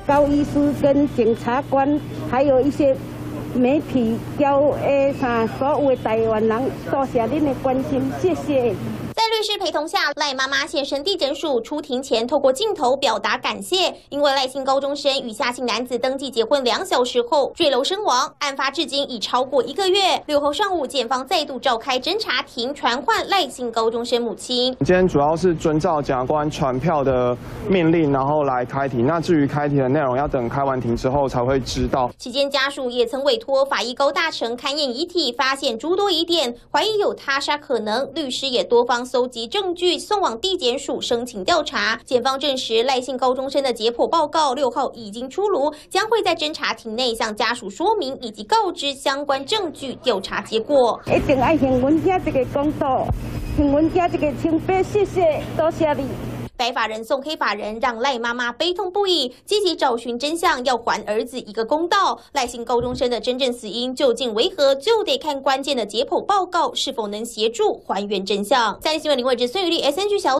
高医师跟检察官，还有一些媒体，交所有的台湾人，多谢您的关心，谢谢。 在律师陪同下，赖妈妈现身地检署，出庭前透过镜头表达感谢，因为赖姓高中生与夏姓男子登记结婚2小时后坠楼身亡，案发至今已超过1个月。6号上午，检方再度召开侦查庭，传唤赖姓高中生母亲。 今天主要是遵照检察官传票的命令，然后来开庭。那至于开庭的内容，要等开完庭之后才会知道。 期间，家属也曾委托法医高大成勘验遗体，发现诸多疑点，怀疑有他杀可能。律师也多方搜集证据，送往地检署申请调查。检方证实，赖姓高中生的解剖报告6号已经出炉，将会在侦查庭内向家属说明以及告知相关证据调查结果。 一定要还阮家这个公道，还阮家这个清白，谢谢，多谢你。 白发人送黑发人，让赖妈妈悲痛不已，积极找寻真相，要还儿子一个公道。赖姓高中生的真正死因究竟为何，就得看关键的解剖报告是否能协助还原真相。3立新闻林慧芝、孙宇丽 SNG 小。